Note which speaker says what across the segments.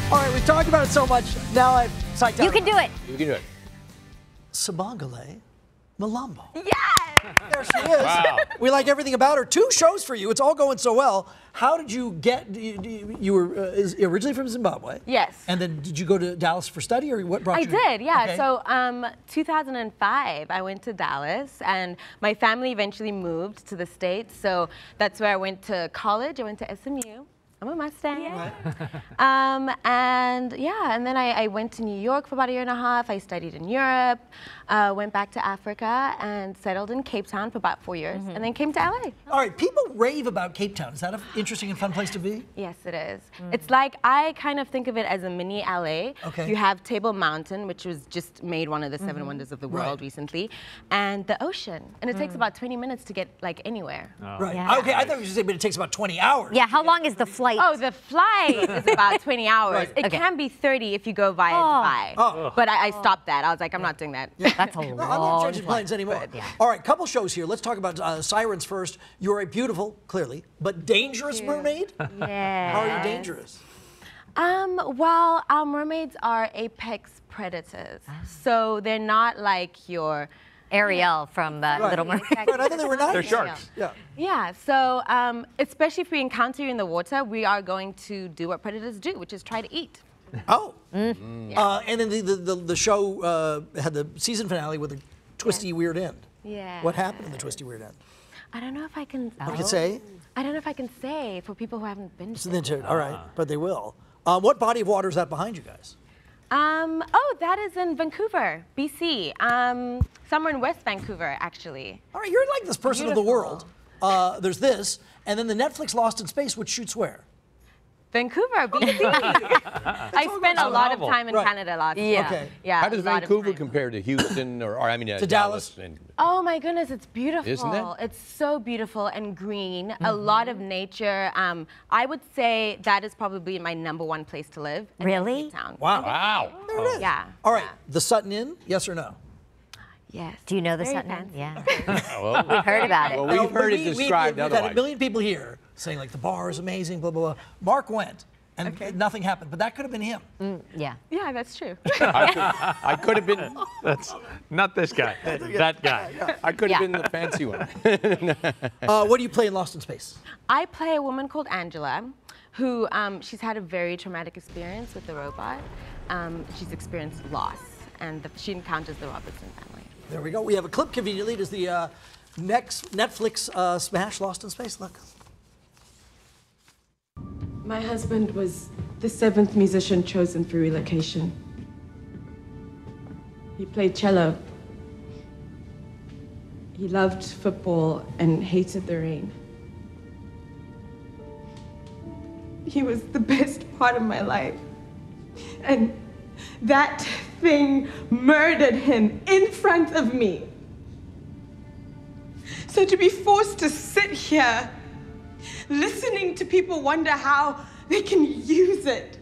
Speaker 1: All right, we've talked about it so much. Now I've psyched out.
Speaker 2: You can do it.
Speaker 3: You can do it.
Speaker 1: Sibongile, Mlambo.
Speaker 2: Yes!
Speaker 1: There she is.
Speaker 3: Wow.
Speaker 1: We like everything about her. 2 shows for you. It's all going so well. How did you get? You were originally from Zimbabwe.
Speaker 2: Yes.
Speaker 1: And then did you go to Dallas for study, or what brought you?
Speaker 2: I did, yeah.
Speaker 1: Okay.
Speaker 2: So 2005, I went to Dallas, and my family eventually moved to the States. So that's where I went to college. I went to SMU. I'm a Mustang. Yeah. And then I went to New York for about a year and a half. I studied in Europe, went back to Africa, and settled in Cape Town for about 4 years, and then came to LA.
Speaker 1: All right, people rave about Cape Town. Is that an interesting and fun place to be?
Speaker 2: Yes, it is. It's like, I kind of think of it as a mini LA.
Speaker 1: Okay.
Speaker 2: You have Table Mountain, which was just made one of the 7 wonders of the world recently, and the ocean. And it takes about 20 minutes to get like anywhere.
Speaker 1: Right.
Speaker 2: Yeah.
Speaker 1: Okay, I thought you were going to say, but it takes about 20 hours.
Speaker 4: Yeah, how long is the flight?
Speaker 2: Oh, the flight is about 20 hours.
Speaker 1: Right.
Speaker 2: It can be 30 if you go via Dubai.
Speaker 1: Oh.
Speaker 2: But I stopped that. I was like, I'm not doing that.
Speaker 4: That's a
Speaker 1: No, I'm
Speaker 4: long
Speaker 1: not changing
Speaker 4: flight.
Speaker 1: planes anymore. All right, couple shows here. Let's talk about Sirens first. You're a beautiful, clearly, but dangerous mermaid?
Speaker 2: Yeah.
Speaker 1: How are you dangerous?
Speaker 2: Well, our mermaids are apex predators. So they're not like your...
Speaker 4: Ariel from Little Mermaid.
Speaker 1: Right, I thought they were nice.
Speaker 3: They're sharks.
Speaker 1: Yeah.
Speaker 2: Yeah, so especially if we encounter you in the water, we are going to do what predators do, which is try to eat.
Speaker 1: Oh. And then the show had the season finale with a twisty, weird end.
Speaker 2: Yeah.
Speaker 1: What happened in the twisty, weird end?
Speaker 2: I don't know if I can...
Speaker 1: What can you say?
Speaker 2: I don't know if I can say for people who haven't been to
Speaker 1: Then all right, but they will. What body of water is that behind you guys?
Speaker 2: Oh, that is in Vancouver, BC. Somewhere in West Vancouver, actually.
Speaker 1: All right, you're like this person of the
Speaker 2: Beautiful.
Speaker 1: world. There's this, and then the Netflix Lost in Space, which shoots where?
Speaker 2: Vancouver, BC. I spent a lot of time in Canada last year.
Speaker 1: Okay.
Speaker 2: Yeah,
Speaker 3: How does
Speaker 2: a lot of
Speaker 3: Vancouver
Speaker 2: time.
Speaker 3: compare to Houston or I mean
Speaker 1: To Dallas?
Speaker 3: and,
Speaker 2: Oh my goodness, it's beautiful.
Speaker 3: Isn't it?
Speaker 2: It's so beautiful and green. A lot of nature. I would say that is probably my #1 place to live.
Speaker 4: Really?
Speaker 2: Cape Town.
Speaker 1: Wow.
Speaker 3: Wow.
Speaker 1: There it is.
Speaker 2: Yeah.
Speaker 1: All right, the Sutton Inn, yes or no?
Speaker 2: Yes.
Speaker 4: Do you know the
Speaker 2: Very
Speaker 4: Sutton Inn?
Speaker 2: fancy.
Speaker 4: Yeah.
Speaker 3: Well,
Speaker 4: We've heard about it.
Speaker 3: well, we've heard it described
Speaker 1: We've had
Speaker 3: otherwise.
Speaker 1: a million people here saying like the bar is amazing, blah, blah, blah. Mark went, and nothing happened, but that could have been him.
Speaker 4: Yeah.
Speaker 2: Yeah, that's true.
Speaker 3: I could have been.
Speaker 5: That's not this guy. That guy.
Speaker 3: I could have
Speaker 4: Yeah.
Speaker 3: been the fancy one.
Speaker 1: What do you play in Lost in Space?
Speaker 2: I play a woman called Angela, who she's had a very traumatic experience with the robot. She's experienced loss, and she encounters the Robertson family.
Speaker 1: There we go. We have a clip conveniently. It is the next Netflix smash, Lost in Space. Look.
Speaker 6: My husband was the 7th musician chosen for relocation. He played cello. He loved football and hated the rain. He was the best part of my life. And that thing murdered him in front of me. So to be forced to sit here listening to people wonder how they can use it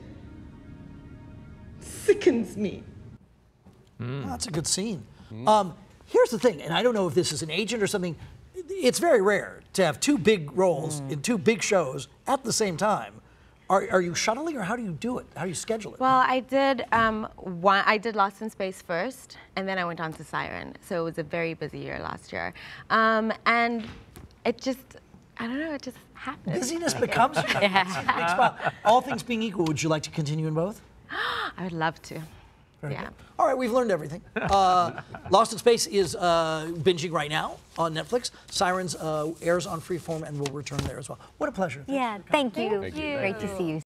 Speaker 6: sickens me.
Speaker 1: Oh, that's a good scene. Here's the thing, and I don't know if this is an agent or something. It's very rare to have 2 big roles in 2 big shows at the same time. Are you shuttling, or how do you do it? How do you schedule it?
Speaker 2: Well, I did Lost in Space first, and then I went on to Siren. So it was a very busy year last year. And it just, I don't know, it just happened.
Speaker 1: Busyness becomes you. All things being equal, would you like to continue in both?
Speaker 2: I would love to.
Speaker 1: Very
Speaker 2: Yeah.
Speaker 1: good. All right, we've learned everything. Lost in Space is binging right now on Netflix. Sirens airs on Freeform and will return there as well. What a pleasure.
Speaker 4: Yeah, thank you.
Speaker 3: Thank you.
Speaker 4: Great to see you.